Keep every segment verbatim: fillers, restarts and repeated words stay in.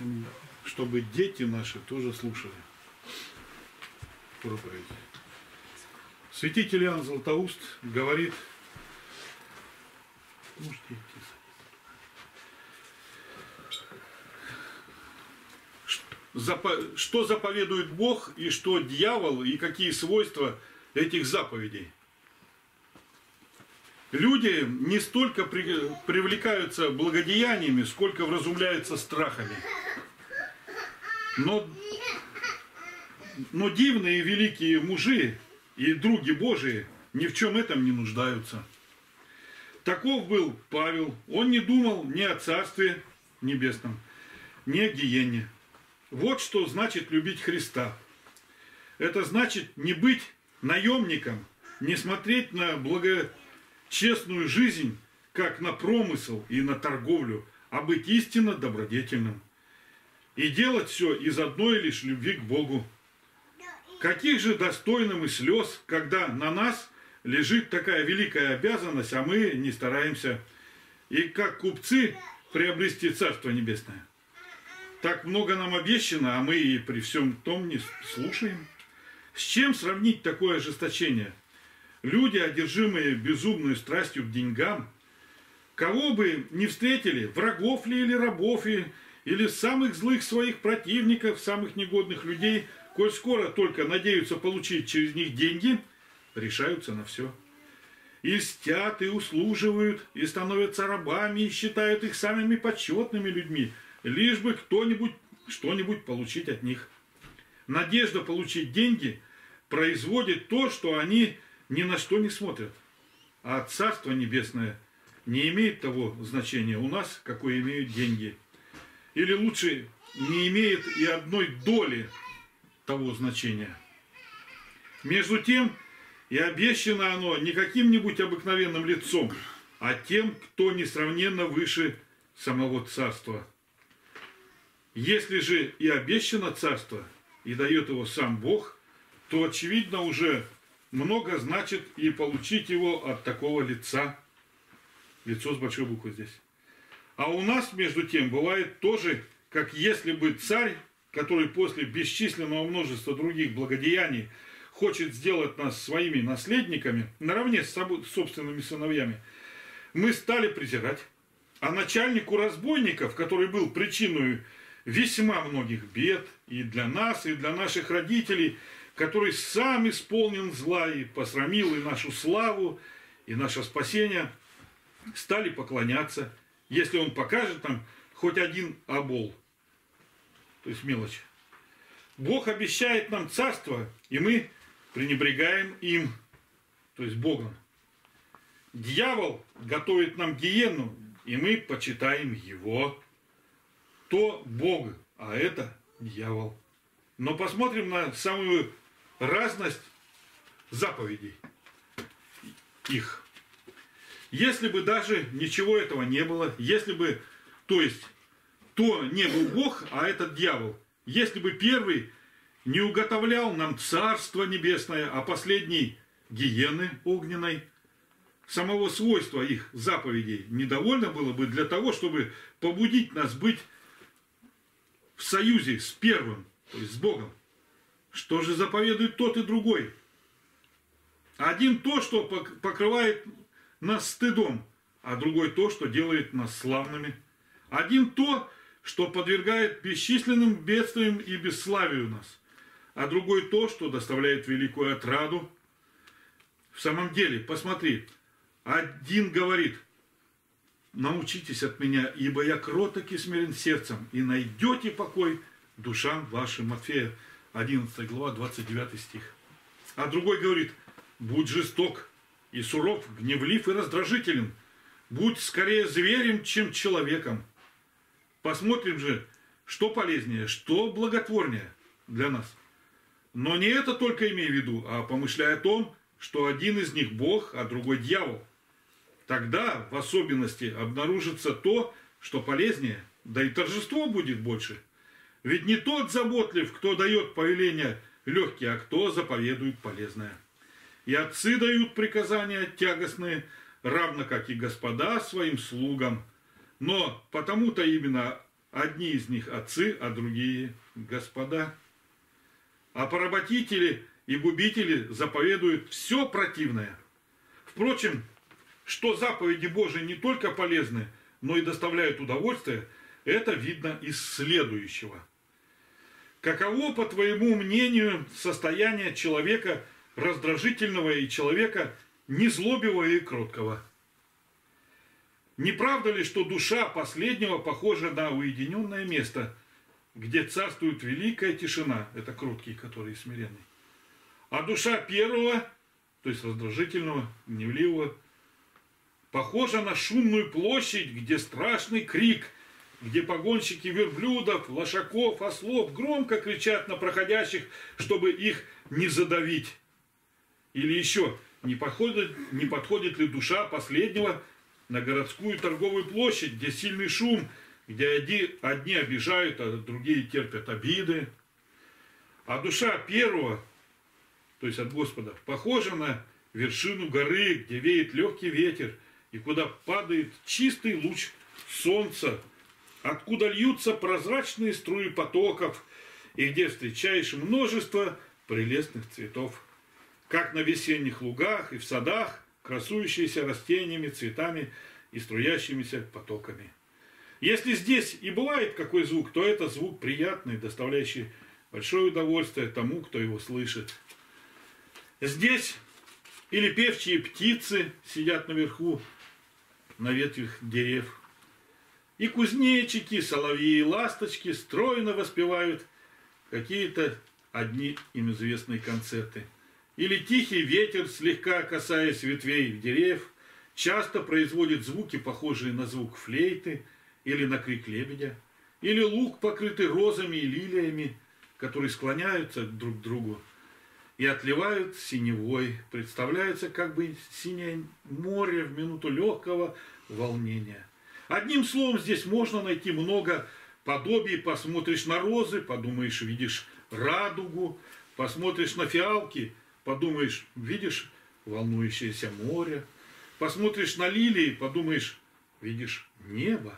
чтобы дети наши тоже слушали проповедь. Святитель Иоанн Златоуст говорит, можете идти, что заповедует Бог и что дьявол, и какие свойства этих заповедей. Люди не столько привлекаются благодеяниями, сколько вразумляются страхами. Но, но дивные и великие мужи и други Божии ни в чем этом не нуждаются. Таков был Павел. Он не думал ни о Царстве Небесном, ни о гиене. Вот что значит любить Христа. Это значит не быть наемником, не смотреть на благочестную жизнь, как на промысел и на торговлю, а быть истинно добродетельным. И делать все из одной лишь любви к Богу. Каких же достойно мы слез, когда на нас лежит такая великая обязанность, а мы не стараемся. И как купцы приобрести Царство Небесное. Так много нам обещано, а мы и при всем том не слушаем. С чем сравнить такое ожесточение? Люди, одержимые безумной страстью к деньгам, кого бы не встретили, врагов ли или рабов, и, или самых злых своих противников, самых негодных людей, коль скоро только надеются получить через них деньги, решаются на все. И льстят, и услуживают, и становятся рабами, и считают их самыми почетными людьми, лишь бы кто-нибудь что-нибудь получить от них. Надежда получить деньги производит то, что они ни на что не смотрят. А Царство Небесное не имеет того значения у нас, какое имеют деньги. Или лучше, не имеет и одной доли того значения. Между тем, и обещано оно не каким-нибудь обыкновенным лицом, а тем, кто несравненно выше самого Царства. Если же и обещано Царство, и дает его сам Бог, то, очевидно, уже много значит и получить его от такого лица. Лицо с большой буквы здесь. А у нас, между тем, бывает тоже, как если бы царь, который после бесчисленного множества других благодеяний хочет сделать нас своими наследниками, наравне с собственными сыновьями, мы стали презирать. А начальнику разбойников, который был причиной весьма многих бед и для нас, и для наших родителей, который сам исполнен зла и посрамил и нашу славу, и наше спасение, стали поклоняться, если он покажет нам хоть один обол, то есть мелочь. Бог обещает нам царство, и мы пренебрегаем им, то есть Богом. Дьявол готовит нам гиену, и мы почитаем его. То Бог, а это дьявол. Но посмотрим на самую разность заповедей их. Если бы даже ничего этого не было, если бы, то есть, то не был Бог, а этот дьявол, если бы первый не уготовлял нам Царство Небесное, а последний гиены огненной, самого свойства их заповедей недовольно было бы для того, чтобы побудить нас быть в союзе с первым, то есть с Богом. Что же заповедует тот и другой? Один то, что покрывает нас стыдом, а другой то, что делает нас славными. Один то, что подвергает бесчисленным бедствиям и бесславию нас, а другой то, что доставляет великую отраду. В самом деле, посмотри, один говорит: научитесь от меня, ибо я кроток и смирен сердцем, и найдете покой душам вашим. Матфея одиннадцатая глава, двадцать девятый стих. А другой говорит: будь жесток и суров, гневлив и раздражителен, будь скорее зверем, чем человеком. Посмотрим же, что полезнее, что благотворнее для нас. Но не это только имей в виду, а помышляй о том, что один из них Бог, а другой дьявол. Тогда в особенности обнаружится то, что полезнее, да и торжество будет больше. Ведь не тот заботлив, кто дает повеления легкие, а кто заповедует полезное. И отцы дают приказания тягостные, равно как и господа своим слугам. Но потому-то именно одни из них отцы, а другие господа. А поработители и губители заповедуют все противное. Впрочем, что заповеди Божии не только полезны, но и доставляют удовольствие, это видно из следующего. Каково, по твоему мнению, состояние человека раздражительного и человека незлобивого и кроткого? Не правда ли, что душа последнего похожа на уединенное место, где царствует великая тишина, это кроткий, который смиренный, а душа первого, то есть раздражительного, гневливого, похожа на шумную площадь, где страшный крик, где погонщики верблюдов, лошаков, ослов громко кричат на проходящих, чтобы их не задавить. Или еще, не подходит, не подходит ли душа последнего на городскую торговую площадь, где сильный шум, где одни, одни обижают, а другие терпят обиды. А душа первого, то есть от Господа, похожа на вершину горы, где веет легкий ветер, и куда падает чистый луч солнца, откуда льются прозрачные струи потоков, и где встречаешь множество прелестных цветов, как на весенних лугах и в садах, красующиеся растениями, цветами и струящимися потоками. Если здесь и бывает какой звук, то это звук приятный, доставляющий большое удовольствие тому, кто его слышит. Здесь или певчие птицы сидят наверху, на ветвях дерев, и кузнечики, соловьи и ласточки стройно воспевают какие-то одни им известные концерты. Или тихий ветер, слегка касаясь ветвей деревьев, часто производит звуки, похожие на звук флейты или на крик лебедя. Или луг, покрытый розами и лилиями, которые склоняются друг к другу и отливают синевой. Представляется как бы синее море в минуту легкого волнения. Одним словом, здесь можно найти много подобий. Посмотришь на розы, подумаешь, видишь радугу. Посмотришь на фиалки, подумаешь, видишь волнующееся море. Посмотришь на лилии, подумаешь, видишь небо.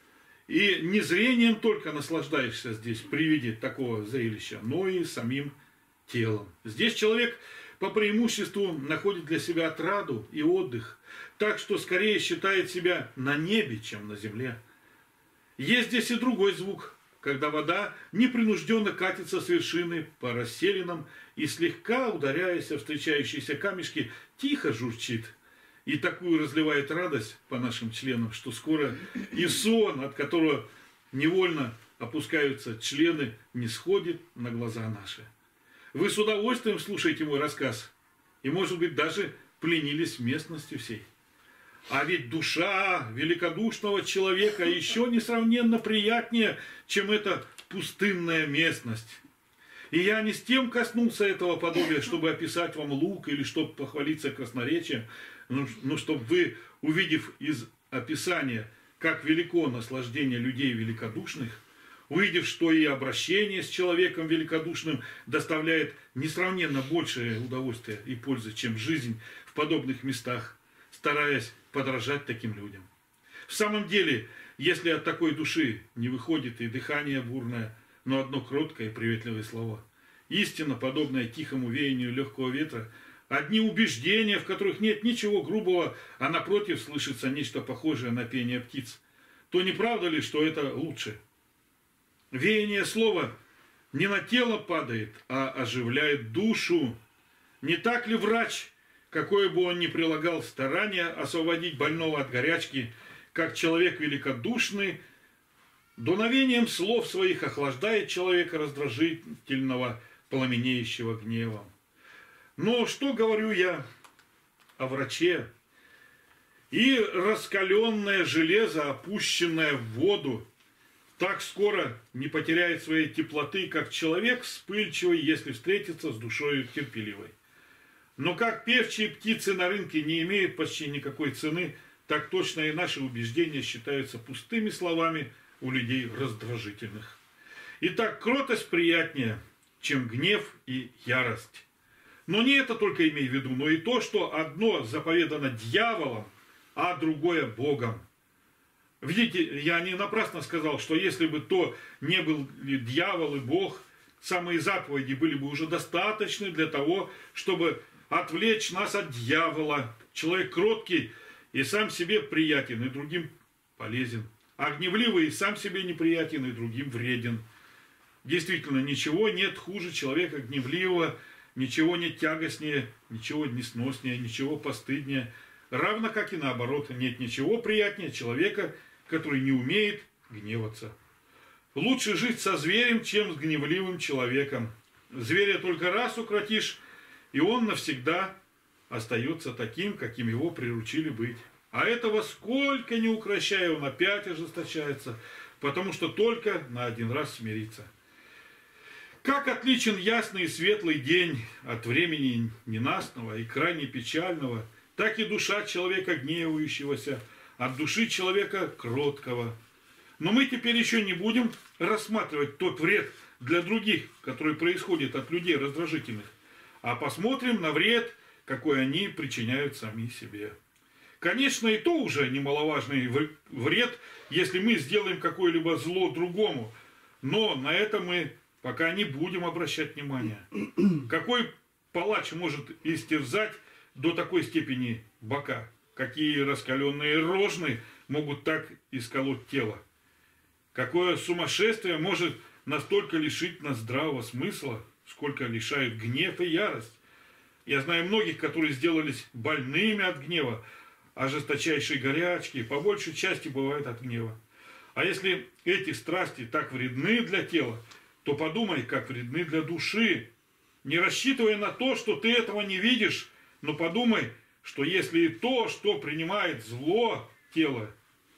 И не зрением только наслаждаешься здесь при виде такого зрелища, но и самим телом. Здесь человек по преимуществу находит для себя отраду и отдых, так что скорее считает себя на небе, чем на земле. Есть здесь и другой звук, когда вода непринужденно катится с вершины по расселинам и, слегка ударяясь о встречающиеся камешки, тихо журчит. И такую разливает радость по нашим членам, что скоро и сон, от которого невольно опускаются члены, не сходит на глаза наши. Вы с удовольствием слушаете мой рассказ и, может быть, даже пленились местности всей. А ведь душа великодушного человека еще несравненно приятнее, чем эта пустынная местность. И я не с тем коснулся этого подобия, чтобы описать вам лук или чтобы похвалиться красноречием, но чтобы вы, увидев из описания, как велико наслаждение людей великодушных, увидев, что и обращение с человеком великодушным доставляет несравненно большее удовольствие и пользы, чем жизнь в подобных местах, стараясь подражать таким людям. В самом деле, если от такой души не выходит и дыхание бурное, но одно кроткое и приветливое слово, истина, подобная тихому веянию легкого ветра, одни убеждения, в которых нет ничего грубого, а напротив слышится нечто похожее на пение птиц, то не правда ли, что это лучше? Веяние слова не на тело падает, а оживляет душу. Не так ли врач, какое бы он ни прилагал старания освободить больного от горячки, как человек великодушный, дуновением слов своих охлаждает человека раздражительного, пламенеющего гневом? Но что говорю я о враче? И раскаленное железо, опущенное в воду, так скоро не потеряет своей теплоты, как человек вспыльчивый, если встретится с душою терпеливой. Но как певчие птицы на рынке не имеют почти никакой цены, так точно и наши убеждения считаются пустыми словами у людей раздражительных. Итак, кротость приятнее, чем гнев и ярость. Но не это только имей в виду, но и то, что одно заповедано дьяволом, а другое Богом. Видите, я не напрасно сказал, что если бы то не был дьявол и Бог, самые заповеди были бы уже достаточны для того, чтобы отвлечь нас от дьявола. Человек кроткий и сам себе приятен, и другим полезен. А гневливый и сам себе неприятен, и другим вреден. Действительно, ничего нет хуже человека гневливого, ничего нет тягостнее, ничего несноснее, ничего постыднее. Равно как и наоборот, нет ничего приятнее человека, который не умеет гневаться. Лучше жить со зверем, чем с гневливым человеком. Зверя только раз укротишь, и он навсегда остается таким, каким его приручили быть. А этого сколько не укрощая, он опять ожесточается, потому что только на один раз смирится. Как отличен ясный и светлый день от времени ненастного и крайне печального, так и душа человека гневающегося от души человека кроткого. Но мы теперь еще не будем рассматривать тот вред для других, который происходит от людей раздражительных, а посмотрим на вред, какой они причиняют сами себе. Конечно, и то уже немаловажный вред, если мы сделаем какое-либо зло другому, но на это мы пока не будем обращать внимания. Какой палач может истерзать до такой степени бока? Какие раскаленные рожны могут так исколоть тело? Какое сумасшествие может настолько лишить нас здравого смысла, сколько лишают гнев и ярость? Я знаю многих, которые сделались больными от гнева, а жесточайшие горячки по большей части бывают от гнева. А если эти страсти так вредны для тела, то подумай, как вредны для души. Не рассчитывай на то, что ты этого не видишь, но подумай, что если и то, что принимает зло тело,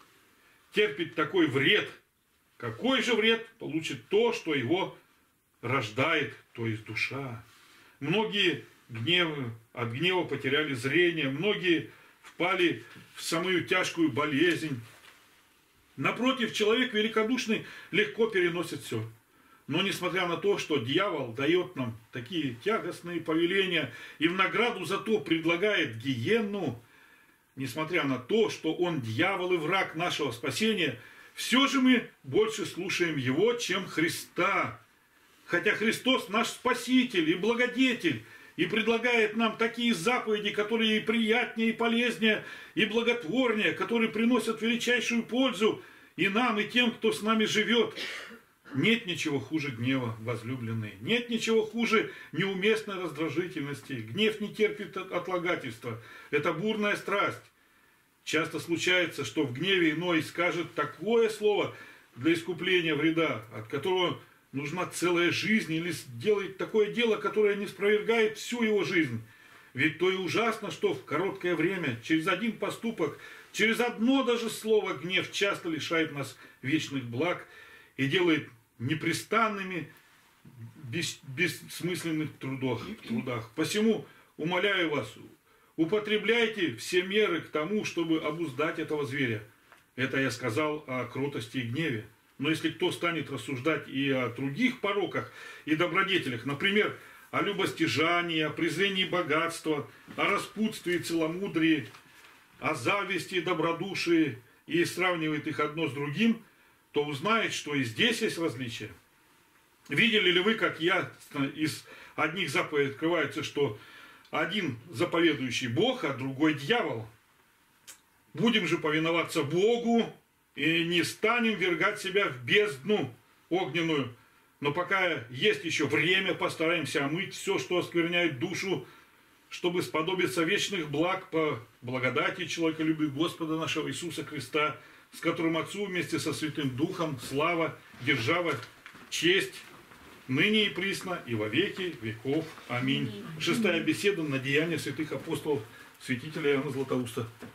терпит такой вред, какой же вред получит то, что его рождает, то есть душа? Многие гневы, от гнева потеряли зрение, многие впали в самую тяжкую болезнь. Напротив, человек великодушный легко переносит все. Но несмотря на то, что дьявол дает нам такие тягостные повеления и в награду за то предлагает гиенну, несмотря на то, что он дьявол и враг нашего спасения, все же мы больше слушаем его, чем Христа. Хотя Христос наш Спаситель и Благодетель, и предлагает нам такие заповеди, которые и приятнее, и полезнее, и благотворнее, которые приносят величайшую пользу и нам, и тем, кто с нами живет. Нет ничего хуже гнева, возлюбленные. Нет ничего хуже неуместной раздражительности. Гнев не терпит отлагательства. Это бурная страсть. Часто случается, что в гневе иной скажет такое слово для искупления вреда, от которого нужна целая жизнь, или сделает такое дело, которое не спровергает всю его жизнь. Ведь то и ужасно, что в короткое время, через один поступок, через одно даже слово гнев часто лишает нас вечных благ и делает непрестанными, бес, бессмысленных трудах, трудах. Посему, умоляю вас, употребляйте все меры к тому, чтобы обуздать этого зверя. Это я сказал о кротости и гневе. Но если кто станет рассуждать и о других пороках и добродетелях, например, о любостяжании, о презрении богатства, о распутстве и целомудрии, о зависти и добродушии, и сравнивает их одно с другим, то узнает, что и здесь есть различия. Видели ли вы, как я из одних заповедей открывается, что один заповедующий Бог, а другой дьявол? Будем же повиноваться Богу и не станем ввергать себя в бездну огненную. Но пока есть еще время, постараемся омыть все, что оскверняет душу, чтобы сподобиться вечных благ по благодати человеколюбию Господа нашего Иисуса Христа, с которым Отцу вместе со Святым Духом слава, держава, честь, ныне и присно, и во веки веков. Аминь. Шестая беседа на деяния святых апостолов святителя Иоанна Златоуста.